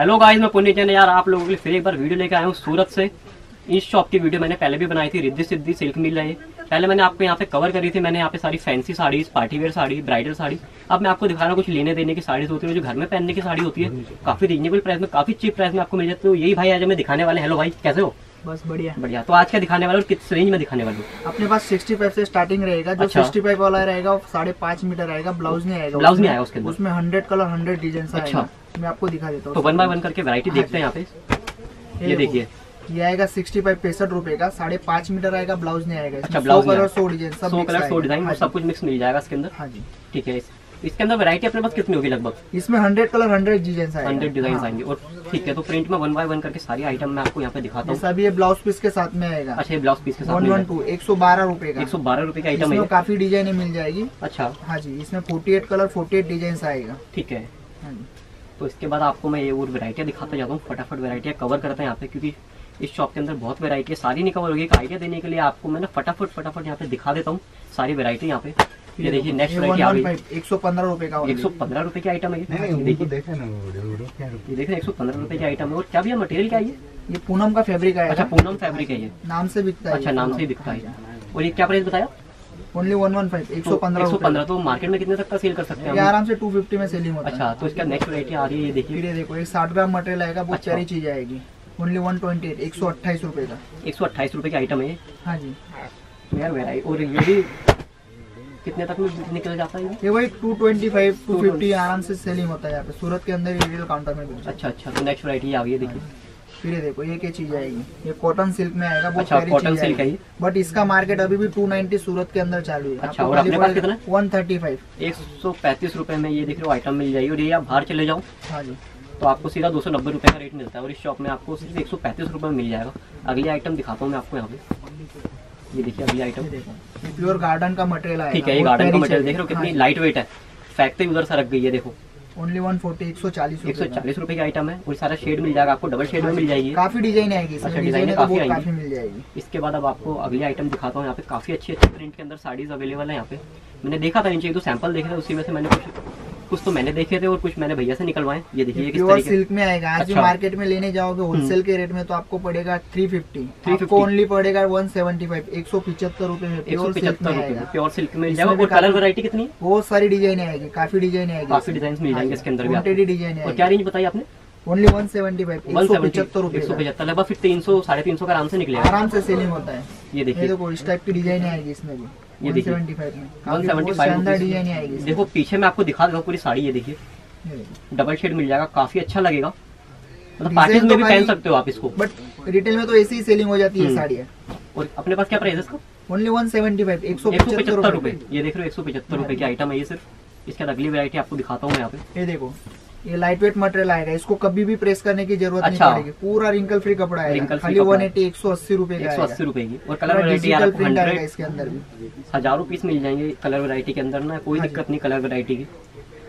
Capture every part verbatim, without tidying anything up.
Hello guys, मैं पुनीत ने यार आप लोगों के लिए फिर एक बार वीडियो लेकर आया हूँ सूरत से। इस शॉप की वीडियो मैंने पहले भी बनाई थी, रिद्धि सिद्धि सिल्क मिल रही है। पहले मैंने आपको यहाँ पे कवर करी थी, मैंने यहाँ पे सारी fancy saris, partywear sari, bridal sari. अब मैं आपको दिखा रहा हूँ कुछ लेने देने की साड़ीज होती है, जो घर में पहनने की साड़ी होती है, काफी रीजनेबल प्राइस में, काफी चीप प्राइस में आपको मिल जाती है। तो यही भाई आज हमें दिखाने वाले। हेलो भाई, कैसे हो? बस बढ़िया बढ़िया। तो आज क्या दिखाने वाले और किस रेंज में दिखाने वाले? अपने पास सिक्सटी फाइव से स्टार्टिंग रहेगा। जो अच्छा। सिक्सटी फाइव वाला रहेगा साढ़े पाँच मीटर आएगा, ब्लाउज नहीं आएगा। ब्लाउज नहीं आएगा उसके अंदर, उसमें हंड्रेड कलर हंड्रेड डिजाइन अच्छा। आएगा। मैं आपको दिखा देता हूँ। तो वन बाय वन करके वैरायटी देखते हैं यहाँ पे। ये देखिए, ये आएगा सिक्सटी फाइव पैंसठ रुपए का, साढ़े पाँच मीटर आएगा, ब्लाउज नहीं आएगा। अच्छा, ब्लाउज कलर सौ डिजाइन, सब सौ कलर सौ डिजाइन सब कुछ मिक्स मिल जाएगा इसके अंदर। हाँ जी, ठीक है। इसके अंदर वैरायटी अपने पास कितनी होगी लगभग? इसमें हंड्रेड कलर हंड्रेड डिजाइन आएगा, हंड्रेड डिजाइन आएंगे। और ठीक है, तो प्रिंट में वन बाय वन करके सारी आइटम मैं आपको यहाँ पे दिखाता हूँ। सभी ये ब्लाउज पीस के साथ में आएगा। अच्छा, ये ब्लाउज पीस के साथ वन वन टू एक सौ बारह रुपए का, एक सौ बारह रुपए की आइटम है। काफी डिजाइन मिल जाएगी। अच्छा, हाँ जी, इसमें forty eight colour forty eight design आएगा। ठीक है। हाँ जी, तो इसके बाद आपको मैं ये और वैरायटियाँ दिखाता जाता हूँ। फटाफट वैरायटियाँ कवर करते हैं यहाँ पे, क्योंकि इस शॉप के अंदर बहुत वैरायटी है, सारी नहीं कवर होगी। एक आइडिया देने के लिए आपको मैंने फटाफट फटाफट यहाँ पे दिखा देता हूँ सारी वैरायटी यहाँ पे। ये देखिए, नेक्स्ट वैरायटी आ गई एक सौ पंद्रह रुपए का, एक सौ पंद्रह रुपए की आइटम है। ये देखिए, ये देखिए एक सौ पंद्रह रुपए की आइटम है। और क्या भैया मटेरियल क्या है? ये पूनम का फैब्रिक है। अच्छा, पूनम फैब्रिक है, ये नाम से बिकता है। अच्छा, नाम से ही बिकता है। और ये क्या प्राइस बताया? ओनली वन वन फाइव, एक सौ पंद्रह एक सौ पंद्रह। तो मार्केट में कितने तक का सेल कर सकते हैं? आराम से टू फिफ्टी में सेलिंग होता है। अच्छा, तो इसका नेक्स्ट वैरायटी आ रही है। ये देखिए, ये देखो, एक साठ ग्राम मटेरियल आएगा, बहुत अच्छा। प्यारी चीज आएगी। ओनली वन ट्वेंटी एट, एक सौ अट्ठाईस रुपए का, एक सौ अट्ठाईस रुपए की आइटम है। हाँ जी। तो यार वैरायटी, और ये भी कितने तक में निकल जाता है? ये वही two twenty five two fifty आराम से सेलिंग होता है यहाँ पे सूरत के अंदर, रिटेल काउंटर में भी। अच्छा अच्छा। तो नेक्स्ट वैरायटी आ गई है, देखिए। फिर ये देखो, ये क्या चीज आएगी, ये कॉटन सिल्क में आएगा, बहुत अच्छा, प्यारी कॉटन चीज सिल्क है ये। बट इसका मार्केट अभी भी टू नाइन्टी सूरत के अंदर चालू है। अच्छा, और अपने पास कितना है? वन थर्टी फाइव, एक सौ पैंतीस रुपए में ये देख रहे हो आइटम मिल जाएगी। और ये आप बाहर चले जाओ हाँ जी, तो आपको सीधा दो सौ नब्बे रुपए का रेट मिलता है, और इस शॉप में आपको सिर्फ एक सौ पैंतीस रुपए में मिल जाएगा। अगली आइटम दिखाता हूँ मैं आपको यहाँ पे। ये देखिए अगली आइटम, प्योर गार्डन का मटेरियल आएगा। ठीक है। ये गार्डन का मटेरियल देख रहे हो कितनी लाइट वेट है, फेंकते ही उधर से रख गई है। देखो, ओनली वन फोर्टी, एक सौ चालीस एक सौ चालीस रुपए की आइटम है। और सारा शेड मिल जाएगा आपको, डबल शेड में मिल जाएगी। काफी डिजाइन आएगी। अच्छा, डिजाइन काफी आएगी, मिल जाएगी। इसके बाद अब आपको अगली आइटम दिखाता हूँ। यहाँ पे काफी अच्छी अच्छी प्रिंट के अंदर साड़ीज अवेलेबल है। यहाँ पे मैंने देखा था नीचे, एक दो सैंपल देखे थे, उसी में से मैंने कुछ कुछ तो मैंने देखे थे और कुछ मैंने भैया से निकलवाए। ये देखिए, किस तरीके सिल्क में आएगा। आज अच्छा। मार्केट में लेने जाओगे होलसेल के रेट में तो आपको पड़ेगा थ्री फिफ्टी, आपको ओनली पड़ेगा वन सेवेंटी फाइव, एक सौ पिछहत्तर रूपए में एक सौ पिछहत्तर रुपए प्योर सिल्क मिल जाएगा। और कलर वैरायटी कितनी है? बहुत सारी डिजाइन आएगी, काफी डिजाइन आएगी, काफी डिजाइन मिल जाएंगे इसके अंदर भी। डिजाइन और क्या रेंज बताई आपने? ओनली वन सेवेंटी फाइव, एक सौ पिछहत्तर रूपए, एक सौ पचहत्तर लगभग फिर तीन सौ साढ़े तीन सौ का आराम से निकलेगा, आराम से सेलिंग होता है। ये देखिए, देखो इस टाइप की डिजाइन आएगी इसमें भी। ये देखिए वन सेवेंटी फाइव में वन सेवेंटी फाइव डिजाइन आएगी। देखो पीछे मैं आपको दिखा दूंगा पूरी साड़ी। ये देखिए, डबल शेड मिल जाएगा, काफी अच्छा लगेगा। मतलब पार्टीज में भी पहन सकते हो आप इसको, बट रिटेल में तो ऐसी ही सेलिंग हो जाती है साड़ी। और अपने पास क्या प्राइस है इसका? ओनली वन सेवेंटी फाइव, एक सौ पचहत्तर रुपए। ये देख रहे हो, एक सौ पचहत्तर रुपए की आइटम है ये सिर्फ। इसके बाद अगली वैरायटी आपको दिखाता हूँ यहाँ पे। ये देखो, ये लाइट वेट मटेरियल आएगा, इसको कभी भी प्रेस करने की जरूरत अच्छा। नहीं पड़ेगी, पूरा रिंकल फ्री कपड़ा आएगा, खाली वन एटी, एक सौ अस्सी रुपए का, एक सौ अस्सी रुपए की। और कलर वैरायटी हंड्रेड, इसके अंदर भी हजारों पीस मिल जाएंगे कलर वैरायटी के अंदर ना, कोई दिक्कत नहीं कलर वैरायटी की।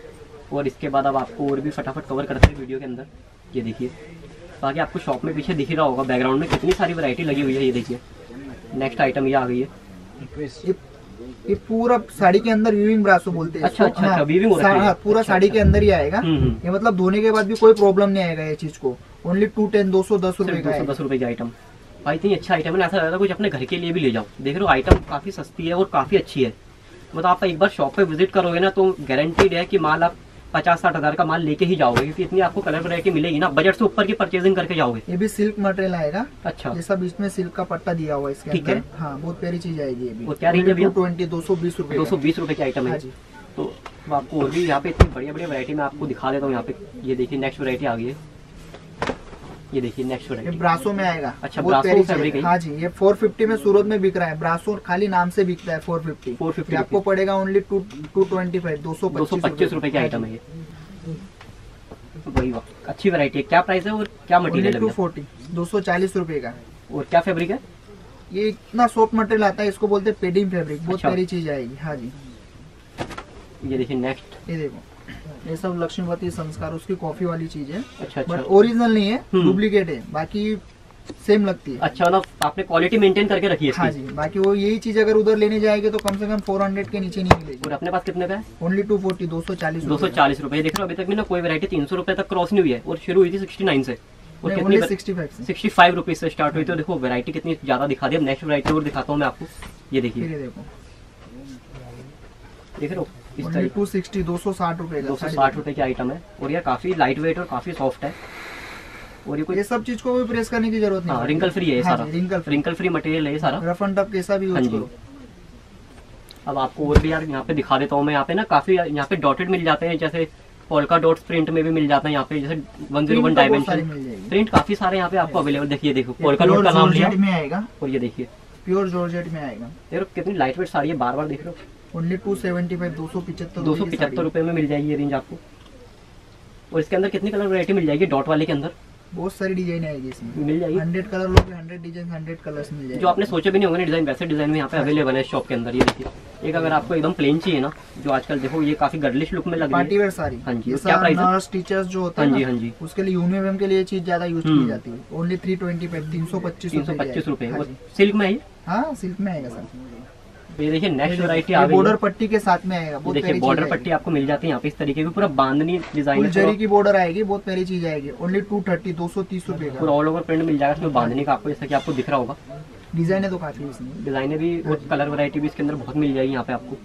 और इसके बाद अब आपको और भी फटाफट कवर करते हैं वीडियो के अंदर। ये देखिए, बाकी आपको शॉप में पीछे दिख ही रहा होगा बैकग्राउंड में कितनी सारी वैरायटी लगी हुई है। ये देखिए, नेक्स्ट आइटम ये आ गई है। ये पूरा साड़ी के अंदर वीविंग ब्रासो बोलते हैं। अच्छा अच्छा, हाँ, वीविंग हो रही है। पूरा अच्छा, साड़ी अच्छा। के अंदर ही आएगा। ये मतलब धोने के बाद भी कोई प्रॉब्लम नहीं आएगा ये चीज को। ओनली टू टेन, दो सौ दस रुपए दो सौ दस रुपए की आइटम। भाई इतनी अच्छा आइटम है, ऐसा लगता है कुछ अपने घर के लिए भी ले जाओ। देख रहे हो, आइटम काफी सस्ती है और काफी अच्छी है। मतलब आप एक बार शॉप पे विजिट करोगे ना तो गारंटीड है कि माल आप पचास साठ हजार का माल लेके ही जाओगे, क्योंकि इतनी आपको कलर वैरायटी मिलेगी ना, बजट से ऊपर की परचेजिंग करके जाओगे। ये भी सिल्क मटेरियल आएगा। अच्छा, जैसा बीच में सिल्क का पट्टा दिया हुआ है इसके ठीक है। हाँ, बहुत प्यारी चीज आएगी ये भी। और क्या रेंज है भैया? ट्वेंटी, दो सौ बीस रुपए, दो सौ बीस रुपए की आइटम है। तो आपको और भी यहाँ पे इतनी बढ़िया बढ़िया वैरायटी मैं आपको दिखा देता हूँ यहाँ पे। ये देखिए, नेक्स्ट वैरायटी आ गई है। ये देखिए नेक्स्ट वैरायटी ब्रासो में आएगा। अच्छा, ब्रासो फैब्रिक है। हाँ जी, ये फोर फिफ्टी में सूरत में बिक रहा है। ब्रासो खाली नाम से बिकता है। फोर फिफ्टी, फोर फिफ्टी आपको पड़ेगा only two two twenty five, दो सौ पच्चीस रुपए की आइटम है ये। वही वाह, अच्छी वैरायटी है। क्या प्राइस है और क्या मटेरियल है? टू फोर्टी, दो सौ चालीस रुपए का। और क्या फैब्रिक है? ये इतना सॉफ्ट मटेरियल आता है, इसको बोलते हैं पेडिंग फैब्रिक, बहुत प्यारी चीज आएगी। हाँ जी, ये देखिए नेक्स्ट, ये देखो, ये सब लक्ष्मीपति संस्कार उसकी कॉफी वाली चीज है। अच्छा अच्छा, बट ओरिजिनल नहीं है, डुप्लीकेट है। बाकी सेम लगती है। अच्छा, मतलब आपने क्वालिटी मेंटेन करके रखी है इसकी। हाँ जी, बाकी वो यही चीज अगर उधर लेने जाएंगे तो कम से कम फोर हंड्रेड के नीचे नहीं मिलेगी। और अपने पास कितने का है? ओनली टू फोर्टी, दो सौ चालीस दो सौ चालीस रुपए। देख रहे हो अभी तक में ना कोई वैरायटी तीन सौ रुपए तक क्रॉस नहीं हुई है, और शुरू हुई थी सिक्सटी नाइन से, और कितनी सिक्सटी फाइव से सिक्सटी फाइव रुपीज से स्टार्ट हुई। तो देखो वैरायटी कितनी ज्यादा दिखा दी। अब नेक्स्ट वैरायटी और दिखाता हूँ मैं आपको। ये देखिए, देखो देख रहे हो इस ओनली तरह टू सिक्सटी, दो सौ साठ रुपए का, दो सौ साठ रुपए की आइटम है, और ये काफी लाइट वेट और काफी सॉफ्ट है। और ये कोई ये सब चीज को भी प्रेस करने की जरूरत नहीं। हाँ, रिंकल फ्री है ये सारा, रिंकल रिंकल फ्री मटेरियल है ये सारा, रफ एंड टफ कैसा भी यूज करो। अब आपको और भी यार यहाँ पे दिखा देता हूँ मैं। यहाँ पे ना काफी यहाँ पे डॉटेड मिल जाते हैं, जैसे पोल्का डॉट्स प्रिंट में भी मिल जाता है यहाँ पे, जैसे one zero one dimension print काफी सारे यहाँ पे आपको अवेलेबल। देखिए देखो पोल्का डॉट का नाम लिया में आएगा, और ये देखिए प्योर जॉर्जेट में आएगा। देखो कितनी लाइट वेट साड़ी है, बार बार देख रहे हो। ओनली टू सेवेंटी फाइव, दो सौ पिछहत्तर दो सौ पिछहत्तर रुपए में मिल जाएगी ये रेंज आपको। और इसके अंदर कितनी कलर वैरायटी मिल जाएगी? डॉट वाले के अंदर बहुत सारी डिजाइन आएगी इसमें, मिल जाएगी। हंड्रेड कलर लोगे, हंड्रेड डिजाइन, हंड्रेड कलर्स मिल जाएंगे। जो आपने सोचे भी नहीं होंगे ना डिजाइन, वैसे डिजाइन में यहाँ पे अवेलेबल है शॉप के अंदर। ये देखिए, एक अगर आपको एकदम प्लेन चाहिए ना, जो आजकल देखो ये काफी गर्लिश लुक में लग रही है, पार्टी वेयर साड़ी। हाँ जी, क्या प्राइस है? नर्स टीचर्स जो होता है, हाँ जी हाँ जी, उसके लिए यूनिफॉर्म के लिए चीज ज्यादा यूज की जाती है। ओनली थ्री ट्वेंटी फाइव, तीन सौ पच्चीस तीन सौ पच्चीस रुपए। सिल्क में है? हाँ, सिल्क में आएगा सर। ये देखिए नेक्स्ट वैरायटी आ गई है, बॉर्डर पट्टी के साथ में आएगा। देखिए बॉर्डर पट्टी आपको मिल जाती है यहाँ पे इस तरीके की, पूरा बांधनी डिजाइन, जरी की बॉर्डर आएगी, बहुत प्यारी चीज आएगी। ओनली टू थर्टी, दो सौ तीस रुपए का पूरा ऑल ओवर प्रिंट मिल जाएगा इसमें बांधने का आपको, जैसा कि आपको दिख रहा होगा। डिजाइन तो काफी इसमें, डिजाइने भी और कलर वैरायटी भी इसके अंदर बहुत मिल जाएगी यहाँ पे आपको।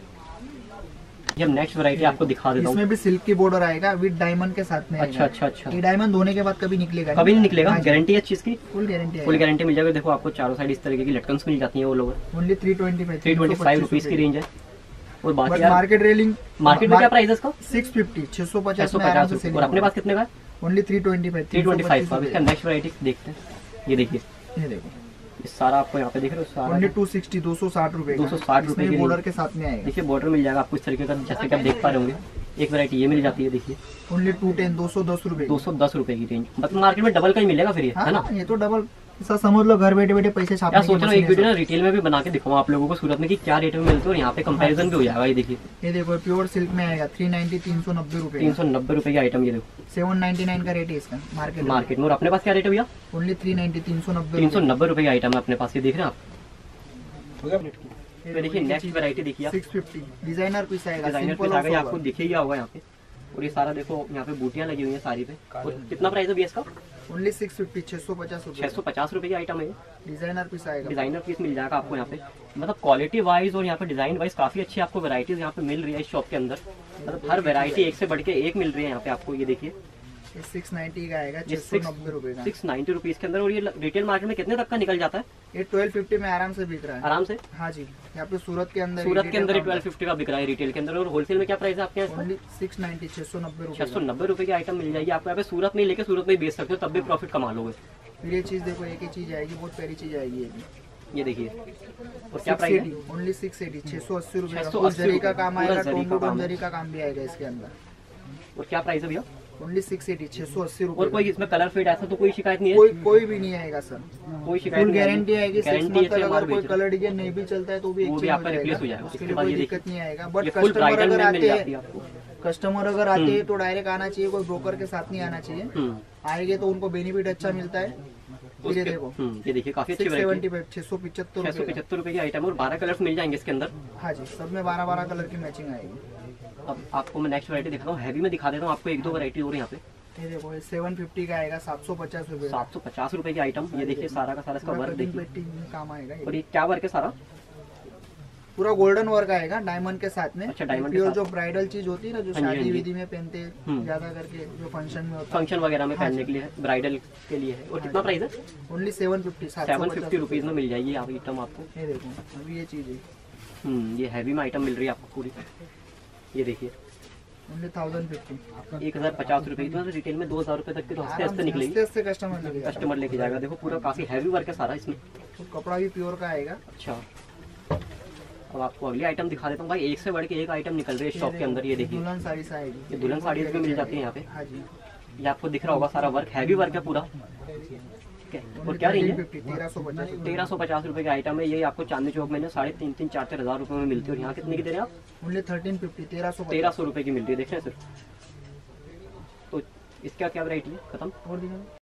जब नेक्स्ट वैरायटी आपको दिखा देता हूँ, इसमें भी सिल्क की बॉर्डर आएगा विद डायमंड के साथ में। अच्छा अच्छा अच्छा, ये डायमंड धोने के बाद कभी निकलेगा? कभी नहीं निकलेगा, गारंटी है इस चीज की, फुल गारंटी फुल गारंटी मिल जाएगी। देखो आपको चारों साइड इस तरीके की लटकन मिल जाती है, वो लोग only three twenty five, three twenty five rupees की रेंज है। और बाकी मार्केट रेलिंग, मार्केट में क्या प्राइस है इसका? सिक्स फिफ्टी, छह सौ पचास। और अपने पास कितने का? Only three twenty five, three twenty five का। इसका नेक्स्ट वैरायटी देखते हैं। ये देखिए, ये देखो ये सारा आपको यहाँ पे देख रहे हो, सारा ओनली टू सिक्सटी, दो सौ साठ रुपए, दो सौ साठ रुपए की बॉर्डर के साथ में आएगा। देखिए बॉर्डर मिल जाएगा आपको इस तरीके का, जैसे कि आप देख पा रहे होंगे। एक वैरायटी ये मिल जाती है, देखिए ओनली टू टेन, दो सौ दस रुपए, दो सौ दस रुपए की रेंज। मतलब मार्केट में डबल का ही मिलेगा फिर ये, है ना? ये तो डबल ऐसा समझ लो, घर बैठे बैठे पैसे छापने की सोच रहा हूँ एक वीडियो ना रिटेल में भी बना के दिखाऊं आप लोगों को सूरत में कि क्या रेट में मिलते हैं, और यहाँ पे कंपैरिजन भी हो जाएगा। ये देखिए, ये देखो प्योर सिल्क में आएगा, थ्री नाइन्टी, तीन सौ नब्बे रुपए, तीन सौ नब्बे रुपए की आइटम। ये देखो सेवन नाइन्टी नाइन का रेट है इसका मार्केट मार्केट में। और अपने पास क्या रेट है भैया? ओनली थ्री नाइन्टी, तीन सौ नब्बे, तीन सौ नब्बे रुपए की आइटम है अपने पास। ये देख रहे हैं आप। तो देखिए नेक्स्ट वैरायटी देखिए, सिक्स फिफ्टी डिजाइनर पीस आएगा, डिजाइनर पीस आएगा, आपको दिखेगा होगा यहाँ पे। और ये सारा देखो यहाँ पे बूटियां लगी हुई है साड़ी पे। और कितना प्राइस है भैया इसका? ओनली सिक्स फिफ्टी, छह सौ पचास रुपए, छह सौ पचास रुपए की आइटम है। डिजाइनर पीस आएगा, डिजाइनर पीस मिल जाएगा आपको यहाँ पे। मतलब क्वालिटी वाइज और यहाँ पे डिजाइन वाइज काफी अच्छी आपको वैरायटीज यहाँ पे मिल रही है इस शॉप के अंदर। मतलब हर वैरायटी एक से बढ़ के एक मिल रही है यहाँ पे आपको। ये देखिए सिक्स नाइन्टी का आएगा, छह सौ नब्बे रुपए का, सिक्स नाइन्टी रुपीज के अंदर। और ये रिटेल मार्केट में कितने तक का निकल जाता है? ये ट्वेल्व फिफ्टी में आराम से बिक रहा है, आराम से। हाँ जी, यहाँ पे सूरत के अंदर, सूरत के अंदर ट्वेल्व फिफ्टी का बिक रहा है रिटेल के अंदर। और होलसेल में क्या प्राइस है आपके यहाँ? ओनली सिक्स नाइन्टी, छह सौ नब्बे रुपए, छह सौ नब्बे रुपए की आइटम मिल जाएगी आपको यहाँ पे। सूरत में लेके सूरत में बेच सकते हो, तब भी प्रॉफिट कमा लोगे। फिर ये चीज देखो, एक ही चीज आएगी, बहुत प्यारी चीज आएगी ये, ये देखिए। और क्या प्राइस है? ओनली सिक्स एटी, छह सौ अस्सी रुपए छह सौ अस्सी जरी का काम आएगा, जरी का काम जरी का काम भी आएगा इसके अंदर। और क्या प्राइस है भैया? ओनली सिक्स एटी, छह सौ अस्सी रुपए। और कोई इसमें कलर फेड ऐसा तो कोई शिकायत नहीं है? कोई कोई भी नहीं आएगा सर, कोई शिकायत नहीं, गारंटी आएगी। गारंटी है। अगर कोई कलर डिजाइन नहीं भी चलता है तो भी वो भी आपका रिप्लेस हो जाएगा, उसके बाद ये दिक्कत नहीं आएगा। बट फुल कस्टमर ब्राइडल अगर में मिल आते जाती है हैं, आपको। कस्टमर अगर आते हैं तो डायरेक्ट आना चाहिए, कोई ब्रोकर के साथ नहीं आना चाहिए। आएंगे तो उनको बेनिफिट अच्छा मिलता है। ये देखो, ये देखिए काफी अच्छी सेवेंटी फाइव, छह सौ पिछहत्तर, छह सौ पचहत्तर रुपए की आइटम। और बारह कलर्स मिल जाएंगे इसके अंदर। हाँ जी, सब में बारह बारह कलर की मैचिंग आएगी। अब आपको मैं नेक्स्ट वैरायटी दिखाता हूँ, हैवी में दिखा देता हूँ आपको एक दो वैरायटी और यहाँ पे। ये देखो, ये सेवन फिफ्टी का आएगा, सात सौ पचास रुपए, सात सौ पचास रुपए की आइटम। ये देखिए सारा का सारा इसका वर्क देखिए, काम आएगा। और ये क्या वर्क है? सारा पूरा गोल्डन वर्क आएगा डायमंड के साथ में। अच्छा, डायमंड प्योर जो ब्राइडल चीज होती है ना, जो शादी विधि में पहनते हैं ज्यादा करके, जो फंक्शन में होता है, फंक्शन वगैरह में पहनने के लिए, ब्राइडल के लिए है। और कितना प्राइस है? Only seven fifty, seven fifty rupees में मिल जाएगी आप आइटम आपको। ये देखो, अभी ये चीज है, हम्म ये हैवी में आइटम मिल रही है आपको पूरी। ये देखिए ओनली थाउजेंड फिफ्टी, एक हजार पचास रुपए की। तो रिटेल में दो हजार रुपए तक की तो हंसते हंसते निकलेगी, हंसते कस्टमर कस्टमर लेके जाएगा। देखो पूरा काफी हैवी वर्क है सारा इसमें। तो कपड़ा भी प्योर का आएगा। अच्छा, अब आपको अगली आइटम दिखा देता हूँ भाई। एक से बढ़ के एक आइटम निकल रही है शॉप के अंदर। ये देखिए दुल्हन साड़ी आएगी, ये दुल्हन साड़ीज भी मिल जाती है यहाँ पे। हाँ जी, ये आपको दिख रहा होगा, सारा वर्क हैवी वर्क है पूरा। ठीक है, और क्या रेंज है? तेरह सौ पचास, तेरह सौ पचास रुपए का आइटम है। ये आपको चांदनी चौक में साढ़े तीन तीन चार चार हजार रुपए में मिलती है। और यहाँ कितने की दे रहे हैं आप? ओनली थर्टीन फिफ्टी, तेरह सौ तेरह सौ रुपए की मिल रही है। देख रहे हैं सर। तो इसका क्या वैरायटी है? खत्म। और दिखाओ।